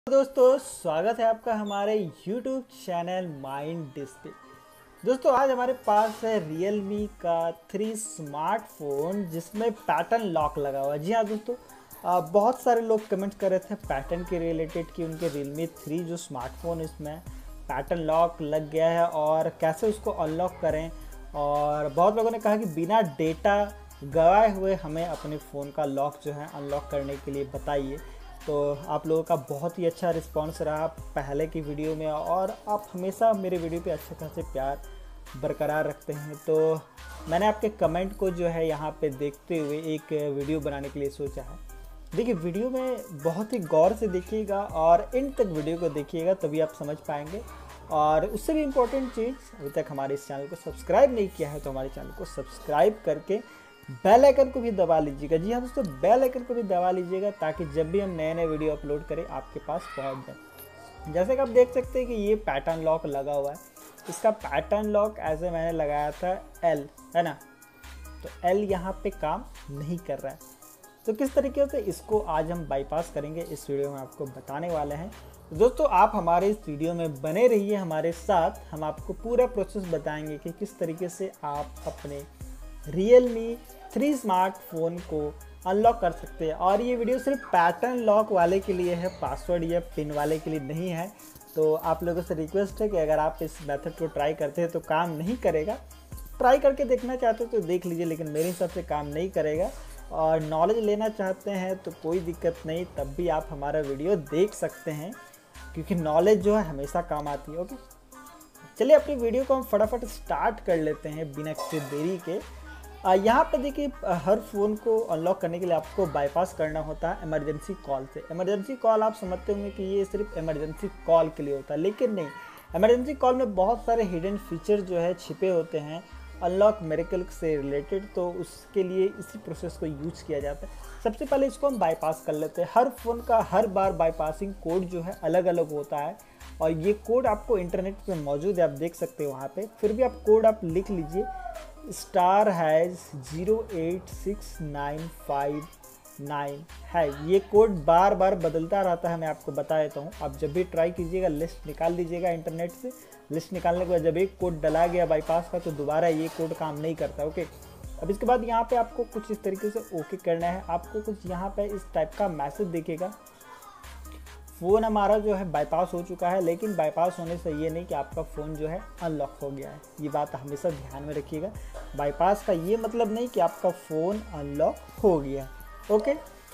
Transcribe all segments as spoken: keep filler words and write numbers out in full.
दोस्तों स्वागत है आपका हमारे YouTube चैनल माइंड डिस्प्ले। दोस्तों आज हमारे पास है Realme का थ्री स्मार्टफोन जिसमें पैटर्न लॉक लगा हुआ है। जी हाँ दोस्तों, आ, बहुत सारे लोग कमेंट कर रहे थे पैटर्न के रिलेटेड कि उनके Realme थ्री जो स्मार्टफोन इसमें पैटर्न लॉक लग गया है और कैसे उसको अनलॉक करें। और बहुत लोगों ने कहा कि बिना डेटा गवाए हुए हमें अपने फ़ोन का लॉक जो है अनलॉक करने के लिए बताइए। तो आप लोगों का बहुत ही अच्छा रिस्पांस रहा पहले की वीडियो में और आप हमेशा मेरे वीडियो पे अच्छे खासे प्यार बरकरार रखते हैं। तो मैंने आपके कमेंट को जो है यहाँ पे देखते हुए एक वीडियो बनाने के लिए सोचा है। देखिए वीडियो में बहुत ही गौर से देखिएगा और इन तक वीडियो को देखिएगा तभी आप समझ पाएंगे। और उससे भी इम्पोर्टेंट चीज़, अभी तक हमारे इस चैनल को सब्सक्राइब नहीं किया है तो हमारे चैनल को सब्सक्राइब करके बेल आइकन को भी दबा लीजिएगा। जी हाँ दोस्तों, बेल आइकन को भी दबा लीजिएगा ताकि जब भी हम नए नए वीडियो अपलोड करें आपके पास पहुंच जाए। जैसे कि आप देख सकते हैं कि ये पैटर्न लॉक लगा हुआ है। इसका पैटर्न लॉक ऐसे मैंने लगाया था एल, है ना, तो एल यहाँ पे काम नहीं कर रहा है। तो किस तरीके से इसको आज हम बाईपास करेंगे इस वीडियो में आपको बताने वाले हैं। दोस्तों आप हमारे इस वीडियो में बने रहिए हमारे साथ, हम आपको पूरा प्रोसेस बताएंगे कि किस तरीके से आप अपने Realme थ्री स्मार्टफोन को अनलॉक कर सकते हैं। और ये वीडियो सिर्फ पैटर्न लॉक वाले के लिए है, पासवर्ड या पिन वाले के लिए नहीं है। तो आप लोगों से रिक्वेस्ट है कि अगर आप इस मेथड को ट्राई करते हैं तो काम नहीं करेगा। ट्राई करके देखना चाहते हो तो देख लीजिए, लेकिन मेरे हिसाब से काम नहीं करेगा। और नॉलेज लेना चाहते हैं तो कोई दिक्कत नहीं, तब भी आप हमारा वीडियो देख सकते हैं क्योंकि नॉलेज जो है हमेशा काम आती है। ओके, चलिए अपनी वीडियो को हम फटाफट स्टार्ट कर लेते हैं बिना किसी देरी के। यहाँ पे देखिए हर फ़ोन को अनलॉक करने के लिए आपको बाईपास करना होता है इमरजेंसी कॉल से। इमरजेंसी कॉल आप समझते होंगे कि ये सिर्फ इमरजेंसी कॉल के लिए होता है, लेकिन नहीं। इमरजेंसी कॉल में बहुत सारे हिडन फीचर जो है छिपे होते हैं अनलॉक मेरेकल से रिलेटेड, तो उसके लिए इसी प्रोसेस को यूज किया जाता है। सबसे पहले इसको हम बाईपास कर लेते हैं। हर फ़ोन का हर बार बाईपासिंग कोड जो है अलग अलग होता है और ये कोड आपको इंटरनेट पे मौजूद है, आप देख सकते हो वहाँ पे। फिर भी आप कोड आप लिख लीजिए, star hash zero eight six nine five nine है। ये कोड बार बार बदलता रहता है, मैं आपको बता देता हूँ। आप जब भी ट्राई कीजिएगा लिस्ट निकाल दीजिएगा इंटरनेट से। लिस्ट निकालने के बाद जब एक कोड डला गया बाईपास का तो दोबारा ये कोड काम नहीं करता। ओके, अब इसके बाद यहाँ पे आपको कुछ इस तरीके से ओके करना है। आपको कुछ यहाँ पे इस टाइप का मैसेज दिखेगा, फ़ोन हमारा जो है बाईपास हो चुका है। लेकिन बाईपास होने से ये नहीं कि आपका फ़ोन जो है अनलॉक हो गया है, ये बात हमेशा ध्यान में रखिएगा। बाईपास का ये मतलब नहीं कि आपका फ़ोन अनलॉक हो गया है। ओके,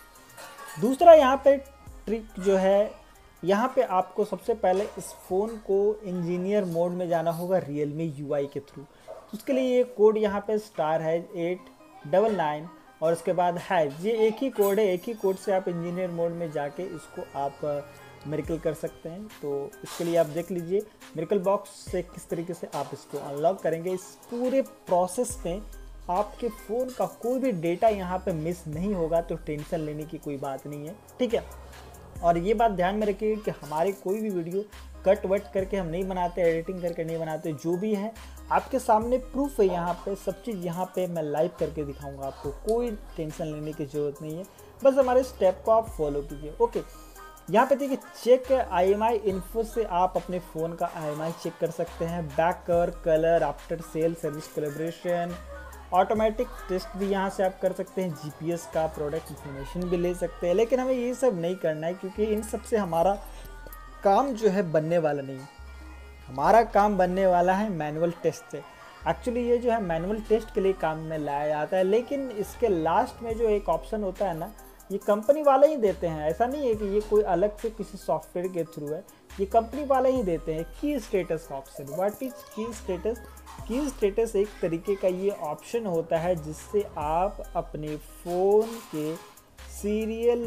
दूसरा यहाँ पे ट्रिक जो है, यहाँ पे आपको सबसे पहले इस फ़ोन को इंजीनियर मोड में जाना होगा Realme यू आई के थ्रू। उसके लिए ये कोड यहाँ पे स्टार है एट डबल नाइन और उसके बाद है, ये एक ही कोड है। एक ही कोड से आप इंजीनियर मोड में जाके इसको आप मेरेकल कर सकते हैं। तो इसके लिए आप देख लीजिए मेरेकल बॉक्स से किस तरीके से आप इसको अनलॉक करेंगे। इस पूरे प्रोसेस में आपके फ़ोन का कोई भी डेटा यहाँ पे मिस नहीं होगा, तो टेंशन लेने की कोई बात नहीं है, ठीक है। और ये बात ध्यान में रखिए कि हमारे कोई भी वीडियो कट वट करके हम नहीं बनाते, एडिटिंग करके नहीं बनाते। जो भी है आपके सामने प्रूफ है, यहाँ पे सब चीज़ यहाँ पे मैं लाइव करके दिखाऊंगा आपको। कोई टेंशन लेने की ज़रूरत नहीं है, बस हमारे स्टेप को आप फॉलो कीजिए। ओके, यहाँ पे देखिए check I M I info से आप अपने फ़ोन का आई एम आई चेक कर सकते हैं। Back cover, colour, after sale service collaboration, automatic test भी यहाँ से आप कर सकते हैं। जीपीएस का प्रोडक्ट इंफॉर्मेशन भी ले सकते हैं, लेकिन हमें ये सब नहीं करना है क्योंकि इन सब से हमारा काम जो है बनने वाला नहीं। हमारा काम बनने वाला है मैनुअल टेस्ट से। एक्चुअली ये जो है मैनुअल टेस्ट के लिए काम में लाया जाता है, लेकिन इसके लास्ट में जो एक ऑप्शन होता है ना, ये कंपनी वाले ही देते हैं। ऐसा नहीं है कि ये कोई अलग से किसी सॉफ्टवेयर के थ्रू है, ये कंपनी वाले ही देते हैं। Key status option, what is key status? Key status एक तरीके का ये ऑप्शन होता है जिससे आप अपने फ़ोन के सीरियल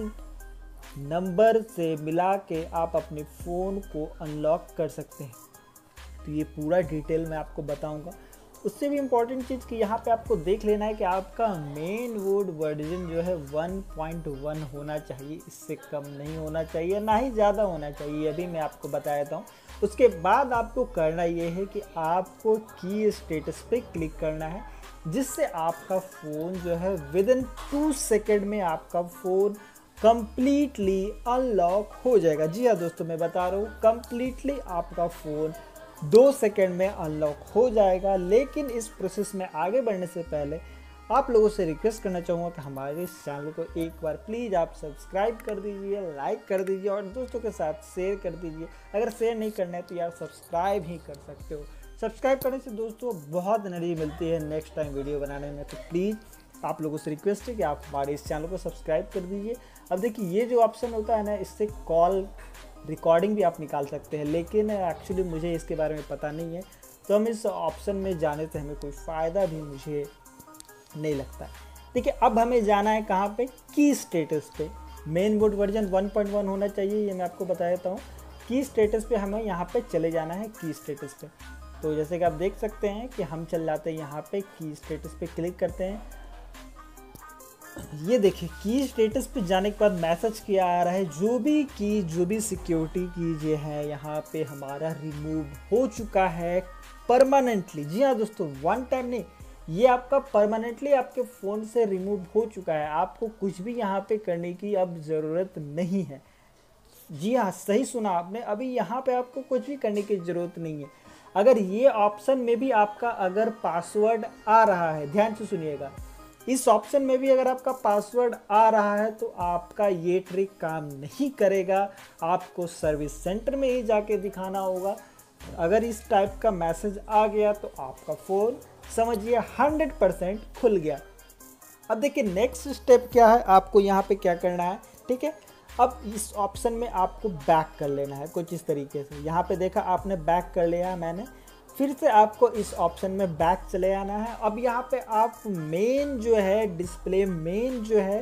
नंबर से मिला के आप अपने फ़ोन को अनलॉक कर सकते हैं। तो ये पूरा डिटेल मैं आपको बताऊंगा। उससे भी इम्पॉर्टेंट चीज़ कि यहाँ पे आपको देख लेना है कि आपका मेन वोड वर्जन जो है वन पॉइंट वन होना चाहिए, इससे कम नहीं होना चाहिए, ना ही ज़्यादा होना चाहिए। अभी मैं आपको बता देता हूँ। उसके बाद आपको करना ये है कि आपको की स्टेटस पे क्लिक करना है, जिससे आपका फ़ोन जो है विद इन टू सेकेंड में आपका फ़ोन कंप्लीटली अनलॉक हो जाएगा। जी हाँ दोस्तों, मैं बता रहा हूँ कंप्लीटली आपका फ़ोन दो सेकंड में अनलॉक हो जाएगा। लेकिन इस प्रोसेस में आगे बढ़ने से पहले आप लोगों से रिक्वेस्ट करना चाहूँगा कि हमारे इस चैनल को एक बार प्लीज़ आप सब्सक्राइब कर दीजिए, लाइक कर दीजिए और दोस्तों के साथ शेयर कर दीजिए। अगर शेयर नहीं करना है तो यार सब्सक्राइब ही कर सकते हो। सब्सक्राइब करने से दोस्तों बहुत एनर्जी मिलती है नेक्स्ट टाइम वीडियो बनाने में। तो प्लीज़ आप लोगों से रिक्वेस्ट है कि आप हमारे इस चैनल को सब्सक्राइब कर दीजिए। अब देखिए, ये जो ऑप्शन होता है ना, इससे कॉल रिकॉर्डिंग भी आप निकाल सकते हैं, लेकिन एक्चुअली मुझे इसके बारे में पता नहीं है, तो हम इस ऑप्शन में जाने से हमें कोई फ़ायदा भी मुझे नहीं लगता। देखिए, अब हमें जाना है कहाँ पे, की स्टेटस पे। Main board version one point one होना चाहिए, ये मैं आपको बता देता हूँ। की स्टेटस पे हमें यहाँ पे चले जाना है, की स्टेटस पे। तो जैसे कि आप देख सकते हैं कि हम चल जाते हैं यहाँ पे, की स्टेटस पे क्लिक करते हैं। ये देखिए, की स्टेटस पे जाने के बाद मैसेज क्या आ रहा है, जो भी की जो भी सिक्योरिटी की जो है यहाँ पे हमारा रिमूव हो चुका है परमानेंटली। जी हाँ दोस्तों, वन टाइम नहीं, ये आपका परमानेंटली आपके फ़ोन से रिमूव हो चुका है। आपको कुछ भी यहाँ पे करने की अब ज़रूरत नहीं है। जी हाँ, सही सुना आपने, अभी यहाँ पे आपको कुछ भी करने की ज़रूरत नहीं है। अगर ये ऑप्शन में भी आपका अगर पासवर्ड आ रहा है, ध्यान से सुनिएगा, इस ऑप्शन में भी अगर आपका पासवर्ड आ रहा है तो आपका ये ट्रिक काम नहीं करेगा। आपको सर्विस सेंटर में ही जाके दिखाना होगा। अगर इस टाइप का मैसेज आ गया तो आपका फ़ोन समझिए हंड्रेड परसेंट खुल गया। अब देखिए नेक्स्ट स्टेप क्या है, आपको यहाँ पे क्या करना है, ठीक है। अब इस ऑप्शन में आपको बैक कर लेना है कुछ इस तरीके से। यहाँ पे देखा आपने बैक कर लिया है मैंने, फिर से आपको इस ऑप्शन में बैक चले आना है। अब यहाँ पे आप मेन जो है डिस्प्ले मेन जो है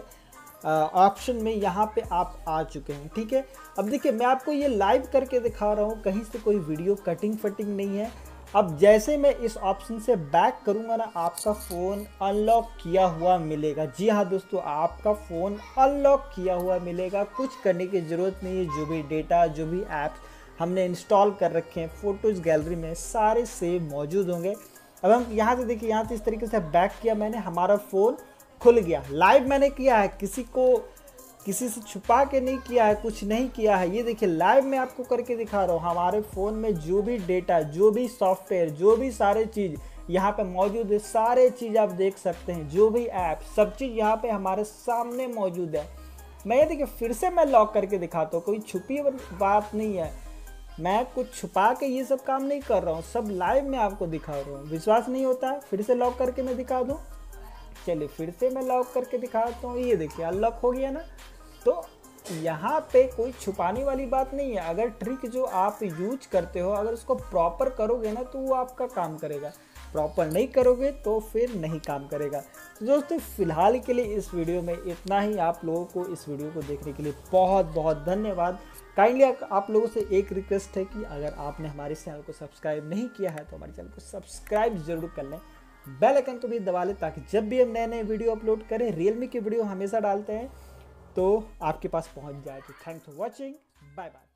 ऑप्शन में यहाँ पे आप आ चुके हैं, ठीक है। अब देखिए, मैं आपको ये लाइव करके दिखा रहा हूँ, कहीं से कोई वीडियो कटिंग फटिंग नहीं है। अब जैसे मैं इस ऑप्शन से बैक करूँगा ना, आपका फ़ोन अनलॉक किया हुआ मिलेगा। जी हाँ दोस्तों, आपका फ़ोन अनलॉक किया हुआ मिलेगा। कुछ करने की ज़रूरत नहीं है। जो भी डेटा, जो भी ऐप्स हमने इंस्टॉल कर रखे हैं फ़ोटोज़ गैलरी में, सारे सेव मौजूद होंगे। अब हम यहाँ से देखिए, यहाँ से इस तरीके से बैक किया मैंने, हमारा फ़ोन खुल गया। लाइव मैंने किया है, किसी को किसी से छुपा के नहीं किया है, कुछ नहीं किया है। ये देखिए लाइव मैं आपको करके दिखा रहा हूँ। हमारे फ़ोन में जो भी डेटा, जो भी सॉफ्टवेयर, जो भी सारे चीज़ यहाँ पे मौजूद है, सारे चीज़ आप देख सकते हैं। जो भी ऐप, सब चीज़ यहाँ पे हमारे सामने मौजूद है। मैं ये देखिए फिर से मैं लॉक करके दिखाता हूँ, कोई छुपी बात नहीं है। मैं कुछ छुपा के ये सब काम नहीं कर रहा हूँ, सब लाइव में आपको दिखा रहा हूँ। विश्वास नहीं होता है, फिर से लॉक करके मैं दिखा दूँ। चलिए फिर से मैं लॉक करके दिखाता हूँ। ये देखिए अनलॉक हो गया ना। तो यहाँ पे कोई छुपाने वाली बात नहीं है। अगर ट्रिक जो आप यूज करते हो, अगर उसको प्रॉपर करोगे ना तो वो आपका काम करेगा। प्रॉपर नहीं करोगे तो फिर नहीं काम करेगा। तो दोस्तों फिलहाल के लिए इस वीडियो में इतना ही। आप लोगों को इस वीडियो को देखने के लिए बहुत बहुत धन्यवाद। काइंडली आप लोगों से एक रिक्वेस्ट है कि अगर आपने हमारे चैनल को सब्सक्राइब नहीं किया है तो हमारे चैनल को सब्सक्राइब जरूर कर लें। बेल आइकन को भी दबा लें ताकि जब भी हम नए नए वीडियो अपलोड करें, रियलमी की वीडियो हमेशा डालते हैं, तो आपके पास पहुंच जाए। तो thanks for watching, bye bye.